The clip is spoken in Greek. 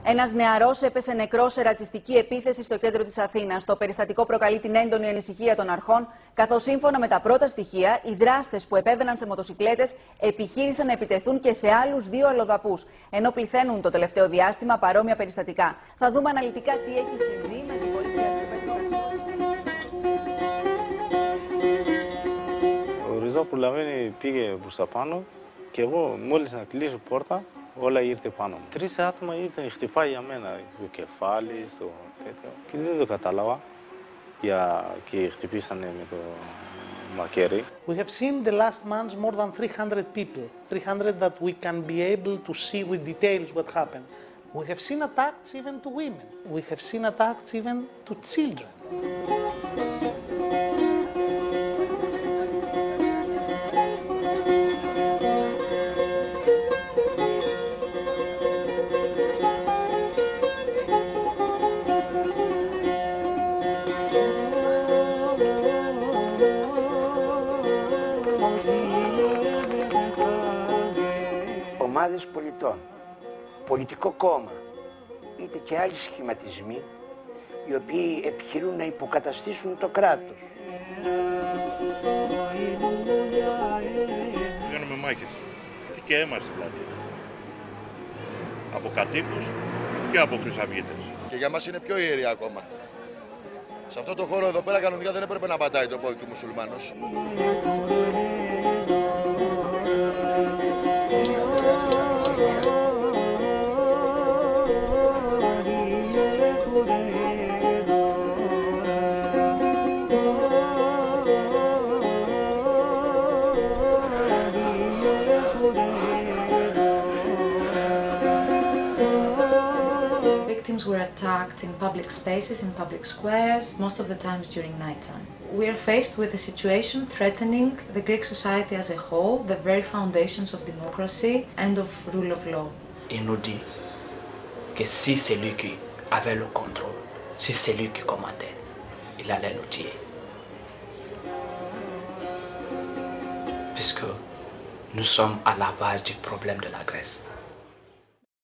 Ένας νεαρός έπεσε νεκρός σε ρατσιστική επίθεση στο κέντρο της Αθήνας. Το περιστατικό προκαλεί την έντονη ανησυχία των αρχών, καθώς σύμφωνα με τα πρώτα στοιχεία, οι δράστες που επέβαιναν σε μοτοσικλέτες επιχείρησαν να επιτεθούν και σε άλλους 2 αλλοδαπούς, ενώ πληθαίνουν το τελευταίο διάστημα παρόμοια περιστατικά. Θα δούμε αναλυτικά τι έχει συμβεί με τη βοήθεια του. Ο Ριζό που λαβαίνει πήγε προς τα πάνω και εγώ μόλις να κλείσω πόρτα, όλα ήρθε πάνω μου. 3 άτομα ήρθαν, χτυπάει για μένα, το κεφάλι, στο τέτοιο. Και δεν το κατάλαβα και χτυπήσανε με το μακέρι. We have seen the last months more than 300 people, 300 that we can be able to see with details what happened. We have seen attacks even to women. We have seen attacks even to children. Ομάδες πολιτών, πολιτικό κόμμα, είτε και άλλοι σχηματισμοί, οι οποίοι επιχειρούν να υποκαταστήσουν το κράτος. Κάνουμε μάχες και αίμα στην πλατεία. Από κατοίκους και από χρυσαυγίτες. Και για μας είναι πιο ιερή ακόμα. Σε αυτό το χώρο εδώ πέρα κανονικά δεν έπρεπε να πατάει το πόδι του μουσουλμάνος. Victims were attacked in public spaces, in public squares, most of the times during nighttime. We are faced with a situation threatening the Greek society as a whole, the very foundations of democracy and of rule of law. Il nous dit que si c'est lui qui avait le contrôle, si c'est lui qui commandait, il allait nous tuer. Puisque nous sommes à la base du problème de la Grèce.